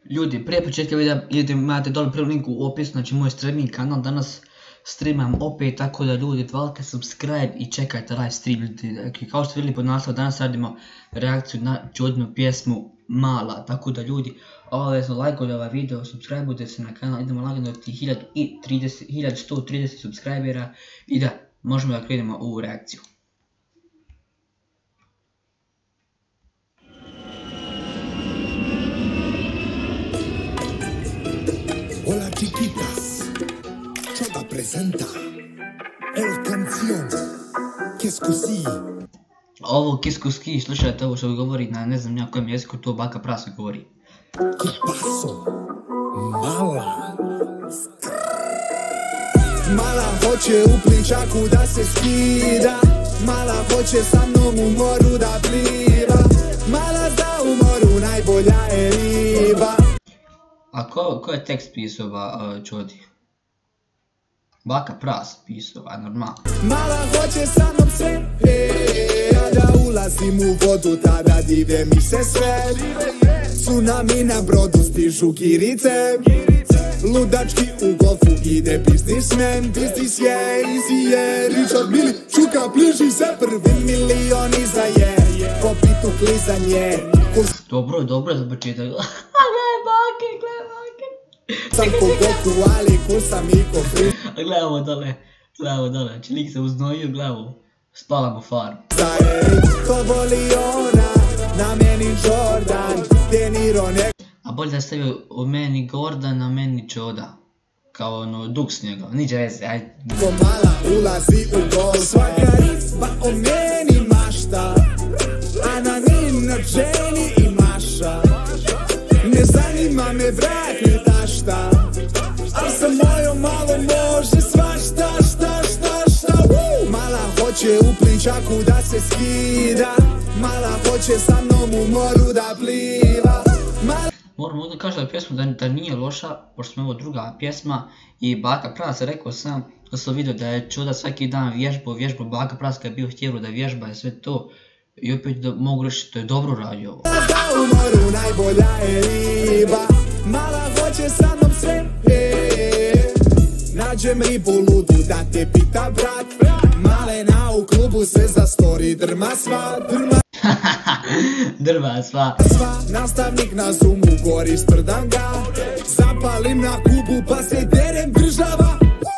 Ljudi, prije početka videa imate dole prvi link u opisu, znači moj streaming kanal, danas streamam opet, tako da ljudi valite subscribe i čekajte live stream. Ljudi, kao što ste vidjeli pod naslovom, danas radimo reakciju na Jodinu pjesmu Mala, tako da ljudi, obavezno lajkujte ovaj video, subscribeujte se na kanal, idemo lagano do 1130 subscribera i da, možemo da krenemo u reakciju. Hola chiquitas, Choda presenta el canción Kiskusi. Ovo Kiskusi, slušajte ovo što govori na ne znam kojem jeziku, to Baka Prasa govori. ¿Qué pasó? Mala. Mala hoće u pličaku da se skida, mala hoće sa mnom u moru da pliva, mala za u moru najbolja je riba. A ko je tekst pisao Čodi? Baka Pras pisao, a normalno. Mala hoće sa mnom sve, a da ulazim u vodu tada dive mi se sve. Tsunami na brodu stižu girice, ludački u golfu ide biznismen. Biznis je, easy je, Richard Mille, čuka bliži se, prvi milion iza je, po pitu klizanje. Dobro je za početak. Gledaj bake. Sam ko Goku, ali ko sam i ko Free. Gledaj ovo dole, znači lik se uznojio glavu, spalamo farm. To voli ona, na meni Jordan, De Niro ne... A bolje da stavio u meni Gordon, na meni Čoda. Kao ono, duk s njega, niđe veze, ajde. Ko mala ulazi u gol, svaka riba o meni mašta, a na nina Jenny i Maša. Ne zanima me brak ni tašta, al sa mojom malo može svašta, šta. Mala hoće u pličaku da se skida, mala hoće sa mnom u moru da pliva. Moram ovdje kažem da pjesma da nije loša, pošto smo ovo druga pjesma i Baka Pras, rekao sam da sam vidio da je Čoda svaki dan vježbao, Baka Pras kad je bio htjelo da vježba i sve to. I opet da mogu reći da je dobro radio ovo. U moru najbolja je riba, mala hoće sa mnom sve, nađem ribu ludu da te pita brat, malena u klubu se za story drma sva. Drva sva. Nastavnik na Zoomu gori sprdan ga, zapalim na Kubu pa se derem država.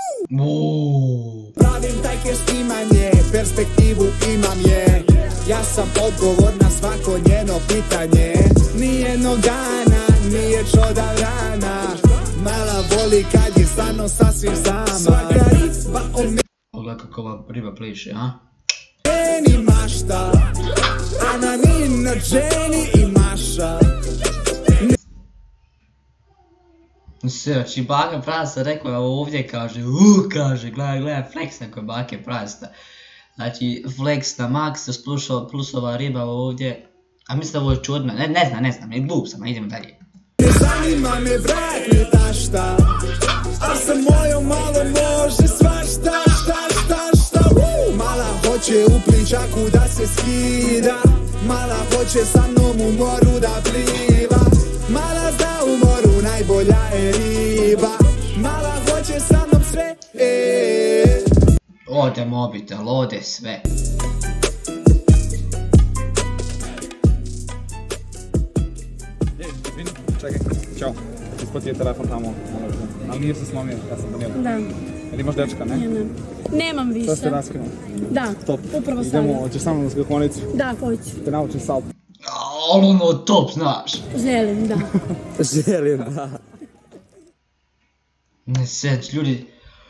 Pravim tajke snimanje, perspektivu imam je, ja sam odgovor na svako njeno pitanje. Nije nogana, nije Čoda rana, mala voli kad je stvarno sasvim sama. Svaka riba o Pogledaj kako ova riba pliše, a? meni mašta, a na nina Jenny i Maša. Znači Baka Prasa rekao je ovdje, kaže, gledaj fleksa kod Bake Prasta. Znači flex na max, plus ova riba ovdje, a mislim da ovo je Čodna, ne znam, glup sam, idemo dalje. Ne zanima me brak ni tašta, a sa mojom malo može svašta, šta. Mala hoće u pličaku da se skida, mala hoće sa mnom u moru da pliva, mala zna u moru najbolja je riba, mala hoće sa mnom sve, Ode mobitel, ode sve. Čekaj, čao. Ispod ti je telefon tamo, ali nije se slomio, ja sam donijela. Da. Jel imaš dečka, ne? Nemam više. Sad ste raskinuo. Da, Top. upravo sada. Idemo, hoćeš sa mnom na skakonicu? Da, hoću. Te naučim salto. Ali ono top, znaš. Želim, da. Želim, da. Ne seć, ljudi.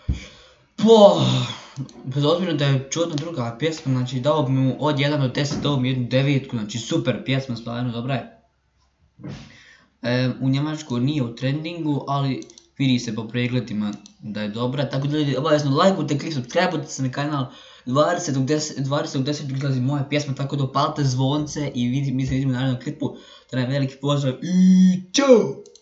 Bez obzira da je Čudna druga pjesma, znači dao bi mu od 1 do 10, dao bi jednu 9, znači super pjesma, stvarno dobra je. U Njemačkoj nije u trendingu, ali vidi se po pregledima da je dobra, tako da ljudi obavezno lajkujte, klik subscribeujte se na kanal, 20.10 izlazi moja pjesma, tako da upalite zvonce i mi se vidimo u narednom klipu, da nam veliki pozdrav i čao!